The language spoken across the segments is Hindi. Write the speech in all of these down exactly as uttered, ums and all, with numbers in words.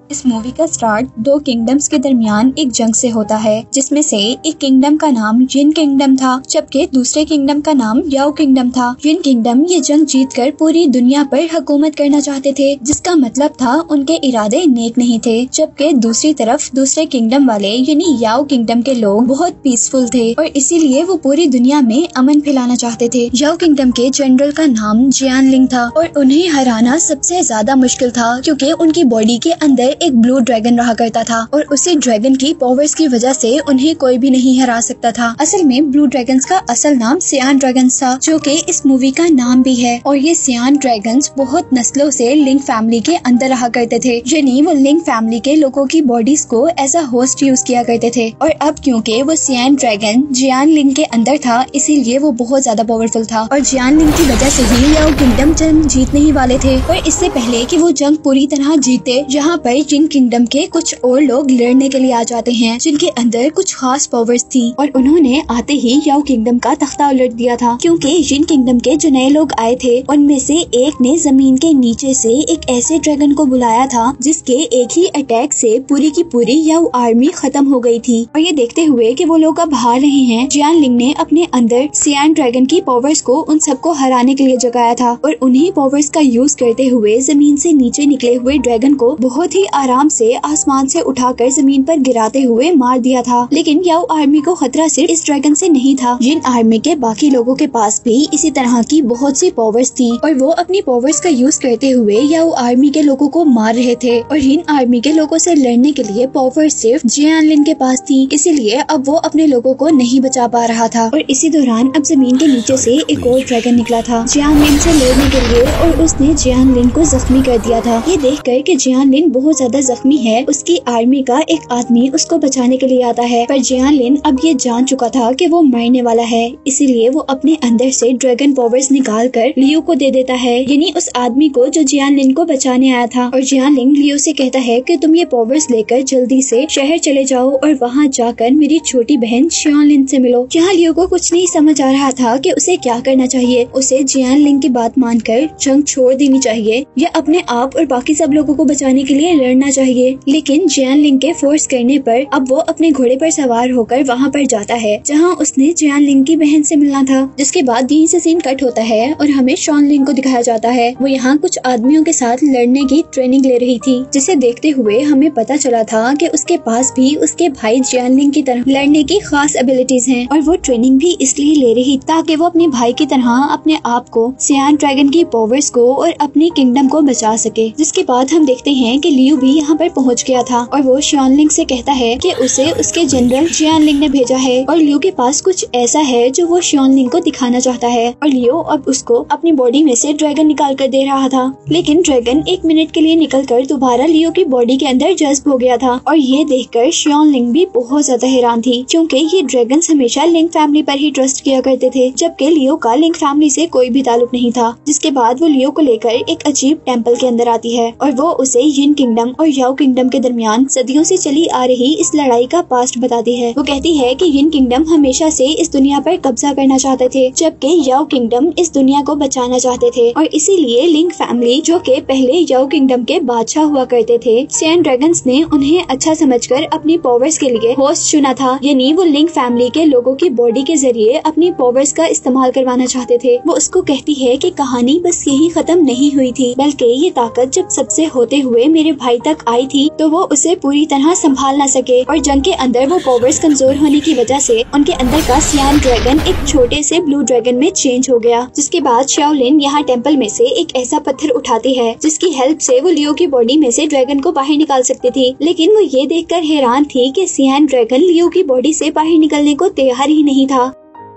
इस मूवी का स्टार्ट दो किंगडम्स के दरमियान एक जंग से होता है, जिसमें से एक किंगडम का नाम जिन किंगडम था, जबकि दूसरे किंगडम का नाम याओ किंगडम था। जिन किंगडम ये जंग जीतकर पूरी दुनिया पर हुकूमत करना चाहते थे, जिसका मतलब था उनके इरादे नेक नहीं थे। जबकि दूसरी तरफ दूसरे किंगडम वाले यानी याओ किंगडम के लोग बहुत पीसफुल थे और इसीलिए वो पूरी दुनिया में अमन फैलाना चाहते थे। याओ किंगडम के जनरल का नाम जियानलिंग था और उन्हें हराना सबसे ज्यादा मुश्किल था, क्योंकि उनकी बॉडी के अंदर एक ब्लू ड्रैगन रहा करता था और उसी ड्रैगन की पावर्स की वजह से उन्हें कोई भी नहीं हरा सकता था। असल में ब्लू ड्रैगन्स का असल नाम सियान ड्रैगन्स था, जो कि इस मूवी का नाम भी है। और ये सियान ड्रैगन्स बहुत नस्लों से लिंग फैमिली के अंदर रहा करते थे, यानी वो लिंग फैमिली के लोगों की बॉडीज को एज अ होस्ट यूज किया करते थे। और अब क्योंकि वो सियान ड्रैगन जियानलिंग के अंदर था, इसीलिए वो बहुत ज्यादा पावरफुल था और जियानलिंग की वजह से ही याओ किंगडम जंग जीतने ही वाले थे। और इससे पहले कि वो जंग पूरी तरह जीते, जहाँ पर जिन किंगडम के कुछ और लोग लड़ने के लिए आ जाते हैं, जिनके अंदर कुछ खास पावर्स थी और उन्होंने आते ही याओ किंगडम का तख्ता उलट दिया था। क्योंकि जिन किंगडम के जो नए लोग आए थे, उनमें से एक ने जमीन के नीचे से एक ऐसे ड्रैगन को बुलाया था जिसके एक ही अटैक से पूरी की पूरी याओ आर्मी खत्म हो गई थी। और ये देखते हुए कि वो लोग अब हार रहे हैं, जियानलिंग ने अपने अंदर सियान ड्रैगन की पावर्स को उन सबको हराने के लिए जगाया था और उन्हीं पावर्स का यूज करते हुए जमीन से नीचे निकले हुए ड्रैगन को बहुत ही आराम से आसमान से उठाकर जमीन पर गिराते हुए मार दिया था। लेकिन याओ आर्मी को खतरा सिर्फ इस ड्रैगन से नहीं था, जिन आर्मी के बाकी लोगों के पास भी इसी तरह की बहुत सी पावर्स थी और वो अपनी पावर्स का यूज करते हुए याओ आर्मी के लोगों को मार रहे थे। और जिन आर्मी के लोगों से लड़ने के लिए पावर सिर्फ जियानलिंग के पास थी, इसीलिए अब वो अपने लोगों को नहीं बचा पा रहा था। और इसी दौरान अब जमीन के नीचे से एक और ड्रैगन निकला था जियानलिंग से लड़ने के लिए और उसने जियानलिंग को जख्मी कर दिया था। ये देख कर कि जियानलिंग बहुत ज्यादा जख्मी है, उसकी आर्मी का एक आदमी उसको बचाने के लिए आता है, पर जियानलिंग अब ये जान चुका था कि वो मरने वाला है, इसीलिए वो अपने अंदर से ड्रैगन पावर्स निकाल कर लियो को दे देता है, यानी उस आदमी को जो जियानलिंग को बचाने आया था। और जियानलिंग लियो से कहता है कि तुम ये पावर्स लेकर जल्दी से शहर चले जाओ और वहाँ जाकर मेरी छोटी बहन जियानलिंग से मिलो। जहाँ लियो को कुछ नहीं समझ आ रहा था कि उसे क्या करना चाहिए, उसे जियानलिंग की बात मानकर जंग छोड़ देनी चाहिए या अपने आप और बाकी सब लोगों को बचाने के लिए लड़ना चाहिए। लेकिन जियानलिंग के फोर्स करने पर अब वो अपने घोड़े पर सवार होकर वहाँ पर जाता है जहाँ उसने जियानलिंग की बहन से मिलना था। जिसके बाद यहीं से सीन कट होता है और हमें शॉनलिंग को दिखाया जाता है। वो यहाँ कुछ आदमियों के साथ लड़ने की ट्रेनिंग ले रही थी, जिसे देखते हुए हमें पता चला था कि उसके पास भी उसके भाई जियानलिंग की तरह लड़ने की खास एबिलिटीज हैं और वो ट्रेनिंग भी इसलिए ले रही ताकि वो अपने भाई की तरह अपने आप को सियान ड्रैगन की पावर्स को और अपनी किंगडम को बचा सके। जिसके बाद हम देखते हैं कि लियो भी यहाँ पर पहुँच गया था और वो शॉनलिंग से कहता है कि उसे उसके जनरल जियानलिंग ने भेजा है और लियो के पास कुछ ऐसा है जो वो शॉनलिंग को दिखाना चाहता है। और लियो अब उसको अपनी बॉडी में से ड्रैगन निकाल कर दे रहा था, लेकिन ड्रैगन एक मिनट के लिए निकलकर दोबारा लियो की बॉडी के अंदर जज्ब हो गया था। और ये देखकर शॉनलिंग भी बहुत ज्यादा हैरान थी, क्योंकि ये ड्रैगन्स हमेशा लिंग फैमिली पर ही ट्रस्ट किया करते थे, जबकि लियो का लिंग फैमिली से कोई भी ताल्लुक नहीं था। जिसके बाद वो लियो को लेकर एक अजीब टेम्पल के अंदर आती है और वो उसे यिन किंगडम और याओ किंगडम के दरमियान सदियों से चली आ रही इस लड़ाई का पास्ट बताती है। वो कहती है कि यिन किंगडम हमेशा से इस दुनिया पर कब्जा करना चाहते थे, जबकि याओ किंगडम इस दुनिया को बचाना चाहते थे। और इसीलिए लिंग फैमिली, जो कि पहले याओ किंगडम के बादशाह हुआ करते थे, सियान ड्रैगन्स ने उन्हें अच्छा समझकर अपनी पावर्स के लिए होस्ट चुना था, यानी वो लिंग फैमिली के लोगों की बॉडी के जरिए अपनी पावर्स का इस्तेमाल करवाना चाहते थे। वो उसको कहती है कि कहानी बस यही खत्म नहीं हुई थी, बल्कि ये ताकत जब सबसे होते हुए मेरे भाई तक आई थी तो वो उसे पूरी तरह संभाल न सके और जंग के अंदर वो पावर्स कमजोर होने की वजह से उनके अंदर का सियान ड्रैगन एक छोटे से ब्लू ड्रैगन में चेंज हो गया। जिसके बाद शाओलिन यहाँ टेम्पल में से एक ऐसा पत्थर उठाती है जिसकी हेल्प से वो लियो की बॉडी में से ड्रैगन को बाहर निकाल सकती थी, लेकिन वो ये देखकर हैरान थी कि सियान ड्रैगन लियो की बॉडी से बाहर निकलने को तैयार ही नहीं था।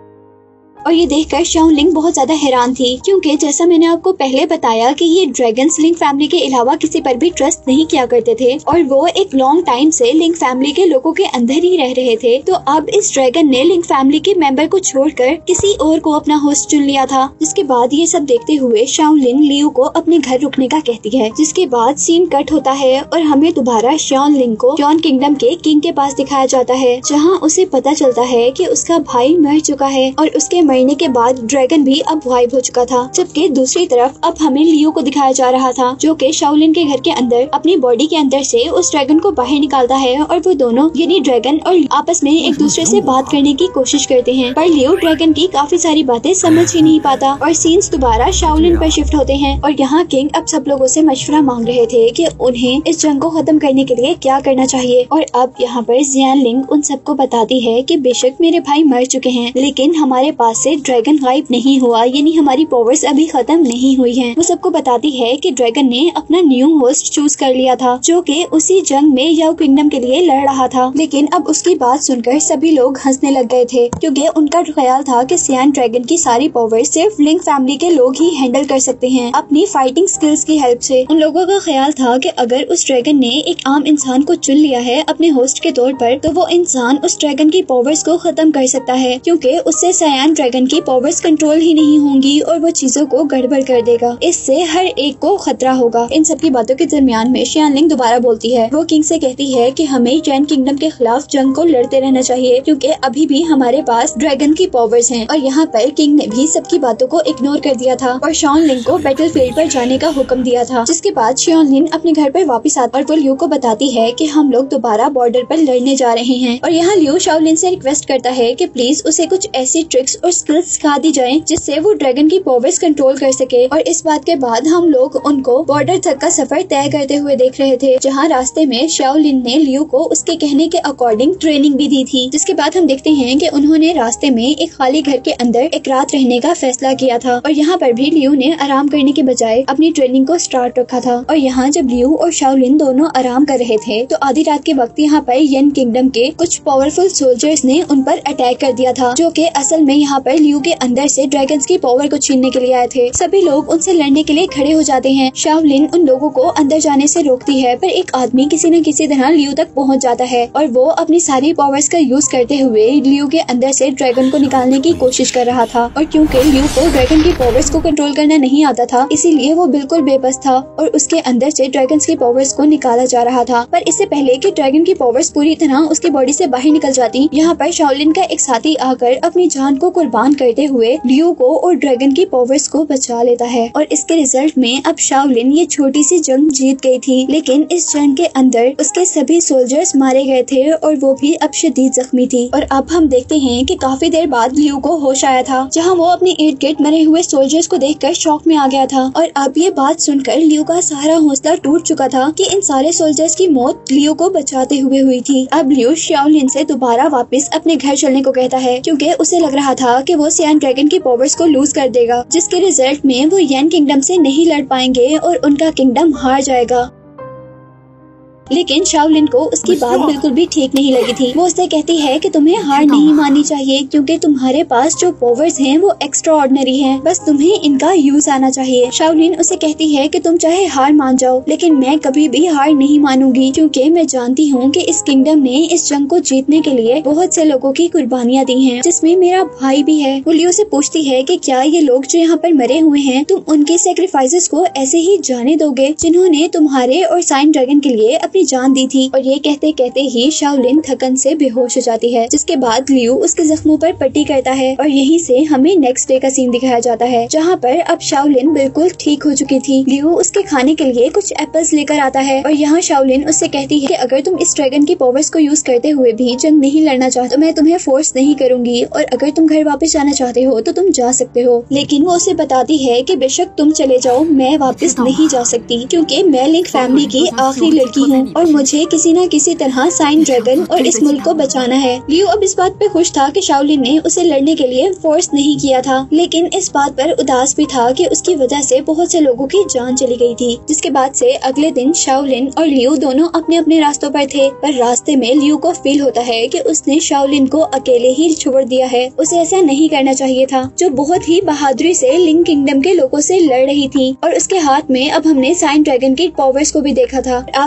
और ये देखकर शॉनलिंग बहुत ज्यादा हैरान थी, क्योंकि जैसा मैंने आपको पहले बताया कि ये ड्रैगन्स लिंग फैमिली के अलावा किसी पर भी ट्रस्ट नहीं किया करते थे और वो एक लॉन्ग टाइम से लिंग फैमिली के लोगों के अंदर ही रह रहे थे। तो अब इस ड्रैगन ने लिंग फैमिली के मेंबर को छोड़कर किसी और को अपना होस्ट चुन लिया था। जिसके बाद ये सब देखते हुए शॉनलिंग लियो को अपने घर रुकने का कहती है। जिसके बाद सीन कट होता है और हमें दोबारा शॉनलिंग को जॉन किंगडम के किंग के पास दिखाया जाता है, जहाँ उसे पता चलता है कि उसका भाई मर चुका है और उसके मरने के बाद ड्रैगन भी अब गायब हो चुका था, जबकि दूसरी तरफ अब हमें लियो को दिखाया जा रहा था जो कि शाओलिन के घर के अंदर अपनी बॉडी के अंदर से उस ड्रैगन को बाहर निकालता है और वो दोनों यानी ड्रैगन और आपस में एक दूसरे से बात करने की कोशिश करते हैं, पर लियो ड्रैगन की काफी सारी बातें समझ ही नहीं पाता और सीन्स दोबारा शाओलिन पर शिफ्ट होते हैं। और यहाँ किंग अब सब लोगों से मशवरा मांग रहे थे कि उन्हें इस जंग को खत्म करने के लिए क्या करना चाहिए। और अब यहाँ पर जियानलिंग उन सबको बताती है कि बेशक मेरे भाई मर चुके हैं, लेकिन हमारे पास से ड्रैगन गायब नहीं हुआ, यानी हमारी पावर्स अभी खत्म नहीं हुई हैं। वो सबको बताती है कि ड्रैगन ने अपना न्यू होस्ट चूज कर लिया था जो कि उसी जंग में याओ किंगडम के लिए लड़ रहा था। लेकिन अब उसकी बात सुनकर सभी लोग हंसने लग गए थे, क्योंकि उनका ख्याल था कि सियान ड्रैगन की सारी पावर सिर्फ लिंक फैमिली के लोग ही हैंडल कर सकते हैं अपनी फाइटिंग स्किल्स की हेल्प से। उन लोगों का ख्याल था कि अगर उस ड्रैगन ने एक आम इंसान को चुन लिया है अपने होस्ट के तौर पर, तो वो इंसान उस ड्रैगन की पावर्स को खत्म कर सकता है, क्योंकि उससे सियान ड्रैगन की पावर्स कंट्रोल ही नहीं होंगी और वो चीजों को गड़बड़ कर देगा। इससे हर एक को खतरा होगा। इन सब की बातों के दरमियान में जियानलिंग दोबारा बोलती है। वो किंग से कहती है कि हमें जैन किंगडम के खिलाफ जंग को लड़ते रहना चाहिए, क्योंकि अभी भी हमारे पास ड्रैगन की पावर्स हैं। और यहाँ पर किंग ने भी सबकी बातों को इग्नोर कर दिया था और शाओलिन को बैटलफील्ड पर जाने का हुक्म दिया था। जिसके बाद शाओलिन अपने घर पर वापस आती और वो लियो को बताती है कि हम लोग दोबारा बॉर्डर पर लड़ने जा रहे हैं। और यहाँ लियो शाओलिन से रिक्वेस्ट करता है कि प्लीज उसे कुछ ऐसी ट्रिक्स और स्किल्स सिखा दी जाए जिससे वो ड्रैगन की पावर्स कंट्रोल कर सके। और इस बात के बाद हम लोग उनको बॉर्डर तक का सफर तय करते हुए देख रहे थे, जहाँ रास्ते में शाओलिन ने लियो को उसके कहने के अकॉर्डिंग ट्रेनिंग भी दी थी। जिसके बाद हम देखते हैं कि उन्होंने रास्ते में एक खाली घर के अंदर एक रात रहने का फैसला किया था और यहाँ पर भी लियो ने आराम करने के बजाय अपनी ट्रेनिंग को स्टार्ट रखा था। और यहाँ जब लियो और शाओलिन दोनों आराम कर रहे थे तो आधी रात के वक्त यहाँ पर येन किंगडम के कुछ पावरफुल सोल्जर्स ने उन पर अटैक कर दिया था, जो कि असल में यहाँ पर लियो के अंदर से ड्रैगन्स की पावर को छीनने के लिए आए थे। सभी लोग उनसे लड़ने के लिए खड़े हो जाते हैं। शाओलिन उन लोगों को अंदर जाने से रोकती है, पर एक आदमी किसी न किसी तरह लियो तक पहुँच जाता है और वो अपनी सारी पावर्स का यूज करते हुए लियो के अंदर से ड्रैगन को निकालने की कोशिश कर रहा था। और क्योंकि लियो को ड्रैगन की पावर्स को कंट्रोल करना नहीं आता था, इसीलिए वो बिल्कुल बेबस था और उसके अंदर से ड्रैगन्स की पावर्स को निकाला जा रहा था। पर इससे पहले कि ड्रैगन की पावर्स पूरी तरह उसकी बॉडी से बाहर निकल जाती, यहाँ पर शाओलिन का एक साथी आकर अपनी जान को कुर्बान करते हुए लियो को और ड्रैगन की पावर्स को बचा लेता है। और इसके रिजल्ट में अब शाओलिन ये छोटी सी जंग जीत गई थी, लेकिन इस जंग के अंदर उसके सभी सोल्जर्स मारे गए थे और वो भी अब शदीद जख्मी थी। और अब हम देखते हैं कि काफी देर बाद लियो को होश आया था, जहाँ वो अपने इर्द गिर्द मरे हुए सोल्जर्स को देखकर शॉक में आ गया था। और अब ये बात सुनकर लियो का सारा हौसला टूट चुका था कि इन सारे सोल्जर्स की मौत लियो को बचाते हुए हुई थी। अब लियो शाओलिन से दोबारा वापस अपने घर चलने को कहता है, क्योंकि उसे लग रहा था कि वो सियान ड्रैगन की पावर्स को लूज कर देगा, जिसके रिजल्ट में वो येन किंगडम से नहीं लड़ पाएंगे और उनका किंगडम हार जाएगा। लेकिन शाओलिन को उसकी बात बिल्कुल भी ठीक नहीं लगी थी। वो उससे कहती है कि तुम्हें हार नहीं माननी चाहिए, क्योंकि तुम्हारे पास जो पावर्स हैं वो एक्स्ट्रा ऑर्डिनरी हैं, बस तुम्हें इनका यूज आना चाहिए। शाओलिन उसे कहती है कि तुम चाहे हार मान जाओ, लेकिन मैं कभी भी हार नहीं मानूंगी, क्योंकि मैं जानती हूँ कि इस किंगडम ने इस जंग को जीतने के लिए बहुत से लोगों की कुर्बानियाँ दी हैं, जिसमें मेरा भाई भी है। वो लियो से पूछती है कि क्या ये लोग जो यहाँ पर मरे हुए हैं, तुम उनके सेक्रीफाइसेस को ऐसे ही जाने दोगे जिन्होंने तुम्हारे और साइन ड्रैगन के लिए अपनी जान दी थी। और ये कहते कहते ही शाओलिन थकन से बेहोश हो जाती है, जिसके बाद लियो उसके जख्मों पर पट्टी करता है। और यहीं से हमें नेक्स्ट डे का सीन दिखाया जाता है, जहाँ पर अब शाओलिन बिल्कुल ठीक हो चुकी थी। लियो उसके खाने के लिए कुछ एप्पल्स लेकर आता है और यहाँ शाओलिन उससे कहती है कि अगर तुम इस ड्रैगन की पावर्स को यूज करते हुए भी जंग नहीं लड़ना चाहते तो मैं तुम्हें फोर्स नहीं करूंगी, और अगर तुम घर वापस जाना चाहते हो तो तुम जा सकते हो। लेकिन वो उसे बताती है कि बेशक तुम चले जाओ, मैं वापस नहीं जा सकती, क्योंकि मैं लिंक फैमिली की आखिरी लड़की हूँ और मुझे किसी न किसी तरह साइन ड्रैगन और इस मुल्क को बचाना है। लियो अब इस बात पे खुश था कि शाओलिन ने उसे लड़ने के लिए फोर्स नहीं किया था, लेकिन इस बात पर उदास भी था कि उसकी वजह से बहुत से लोगों की जान चली गई थी। जिसके बाद से अगले दिन शाओलिन और लियो दोनों अपने अपने रास्तों पर थे, पर रास्ते में लियो को फील होता है कि उसने शाओलिन को अकेले ही छोड़ दिया है। उसे ऐसा नहीं करना चाहिए था, जो बहुत ही बहादुरी से लिंक किंगडम के लोगों से लड़ रही थी। और उसके हाथ में अब हमने साइन ड्रैगन की पावर्स को भी देखा था। अब लिंक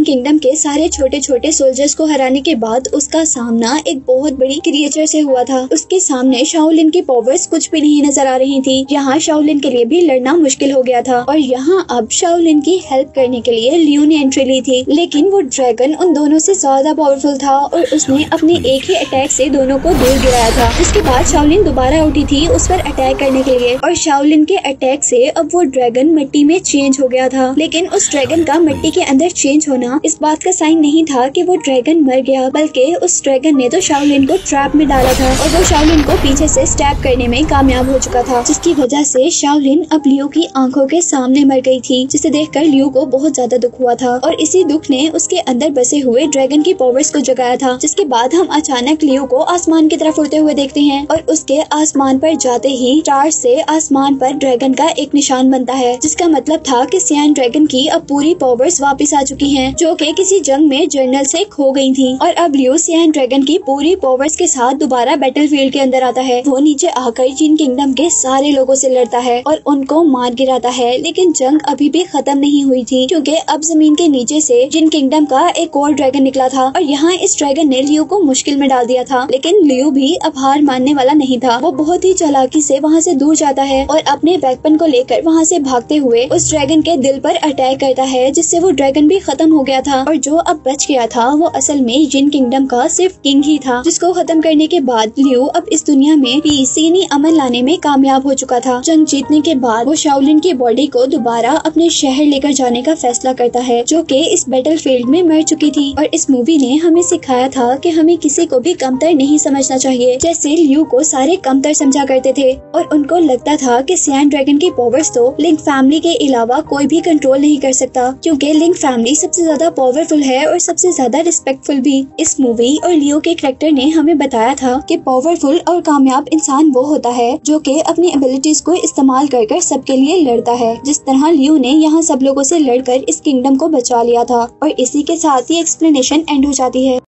किंगडम के सारे छोटे छोटे सोल्जर्स को हराने के बाद उसका सामना एक बहुत बड़ी क्रिएचर से हुआ था। उसके सामने शाओलिन की पावर्स कुछ भी नहीं नजर आ रही थी। यहाँ शाओलिन के लिए भी लड़ना मुश्किल हो गया था और यहाँ अब शाओलिन की हेल्प करने के लिए लियू ने एंट्री ली थी, लेकिन वो ड्रैगन उन दोनों से ज्यादा पावरफुल था और उसने अपने एक ही अटैक से दोनों को दूर गिराया था। जिसके बाद शाओलिन दोबारा उठी थी उस पर अटैक करने के लिए और शाओलिन के अटैक से अब वो ड्रैगन मिट्टी में चेंज हो गया था। लेकिन उस ड्रैगन का मिट्टी के अंदर चेंज होना इस बात का साइन नहीं था कि वो ड्रैगन मर गया, बल्कि उस ड्रैगन ने तो शाओलिन को ट्रैप में डाला था और वो शाओलिन को पीछे से स्टैब करने में कामयाब हो चुका था, जिसकी वजह से शाओलिन अब लियू की आंखों के सामने मर गई थी, जिसे देखकर लियू को बहुत ज्यादा दुख हुआ था और इसी दुख ने उसके अंदर बसे हुए ड्रैगन की पावर्स को जगाया था। जिसके बाद हम अचानक लियू को आसमान की तरफ उड़ते हुए देखते हैं और उसके आसमान पर जाते ही स्टार से आसमान पर ड्रैगन का एक निशान बनता है, जिसका मतलब था कि सियान ड्रैगन की अब पूरी पावर्स वापस आ चुकी हैं, जो कि किसी जंग में जर्नल से खो गई थी। और अब लियू सियान ड्रैगन की पूरी पावर्स के साथ दोबारा बैटलफील्ड के अंदर आता है। वो नीचे आकर जिन किंगडम के सारे लोगों से लड़ता है और उनको मार गिराता है, लेकिन जंग अभी भी खत्म नहीं हुई थी, क्योंकि अब जमीन के नीचे से जिन किंगडम का एक और ड्रैगन निकला था और यहाँ इस ड्रैगन ने लियू को मुश्किल में डाल दिया था। लेकिन लियू भी अब हार मानने वाला नहीं था। वो बहुत ही चालाकी से वहाँ से दूर जाता है और अपने वेपन को लेकर वहाँ से भागते हुए उस ड्रैगन के दिल पर अटैक करता है, जिससे वो ड्रैगन भी खत्म हो गया था और जो अब बच गया था वो असल में जिन किंगडम का सिर्फ किंग ही था, जिसको खत्म करने के बाद लियू अब इस दुनिया में पीस यानी अमन लाने में कामयाब हो चुका था। जंग जीतने के बाद वो शाओलिन की बॉडी को दोबारा अपने शहर लेकर जाने का फैसला करता है, जो कि इस बैटलफील्ड में मर चुकी थी। और इस मूवी ने हमें सिखाया था कि हमें किसी को भी कमतर नहीं समझना चाहिए। जैसे लियू को सारे कमतर समझा करते थे और उनको लगता था कि सियान ड्रैगन की पावर्स तो लिंक फैमिली के अलावा कोई भी कंट्रोल नहीं कर सकता, क्योंकि लिंक फैमिली सबसे ज्यादा पावरफुल है और सबसे ज्यादा रिस्पेक्टफुल भी। इस मूवी और लियो के कैरेक्टर ने हमें बताया था कि पावरफुल और कामयाब इंसान वो होता है जो कि अपनी एबिलिटीज को इस्तेमाल कर कर सबके लिए लड़ता है, जिस तरह लियो ने यहाँ सब लोगों से लड़कर इस किंगडम को बचा लिया था। और इसी के साथ ही एक्सप्लेनेशन एंड हो जाती है।